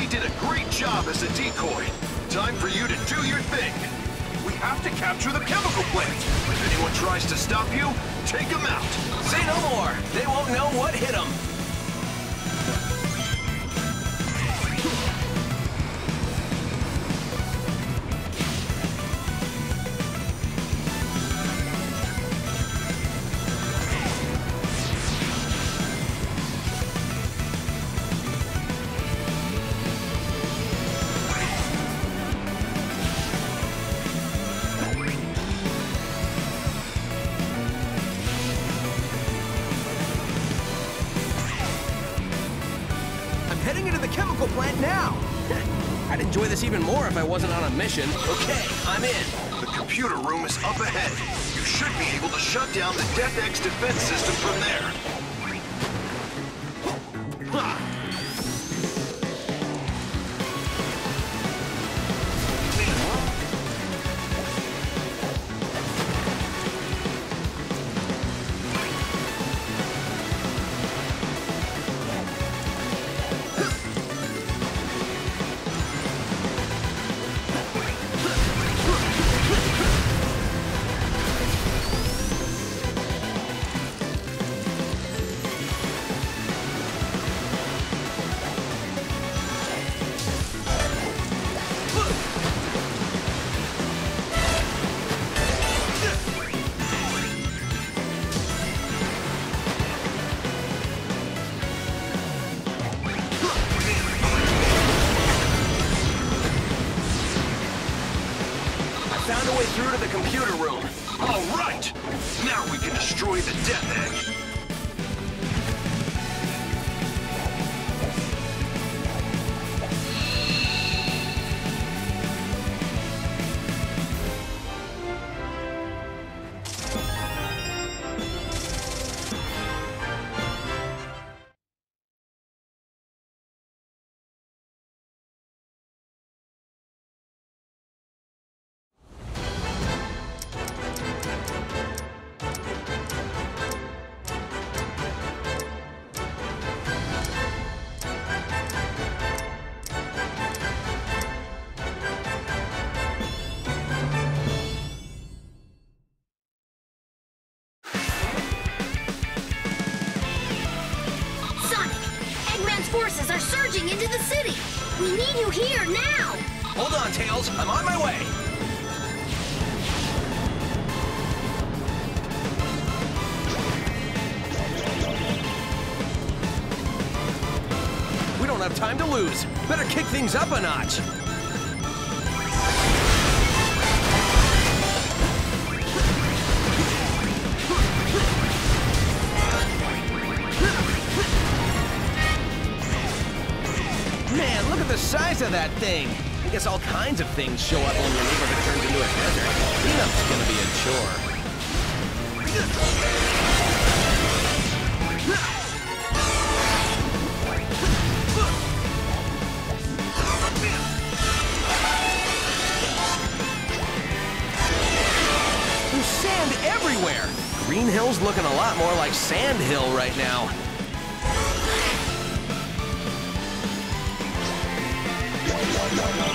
Jimmy did a great job as a decoy. Time for you to do your thing. We have to capture the chemical plant. If anyone tries to stop you, take them out. Say no more. They won't know what hit them. Heading into the chemical plant now! I'd enjoy this even more if I wasn't on a mission. Okay, I'm in. The computer room is up ahead. You should be able to shut down the Death X defense system from there. Found a way through to the computer room. All right! Now we can destroy the Death Egg. Forces are surging into the city! We need you here, now! Hold on, Tails. I'm on my way! We don't have time to lose. Better kick things up a notch. Man, look at the size of that thing! I guess all kinds of things show up when your neighborhood turns into a desert. Cleanup's gonna be a chore. There's sand everywhere! Green Hill's looking a lot more like Sand Hill right now. No.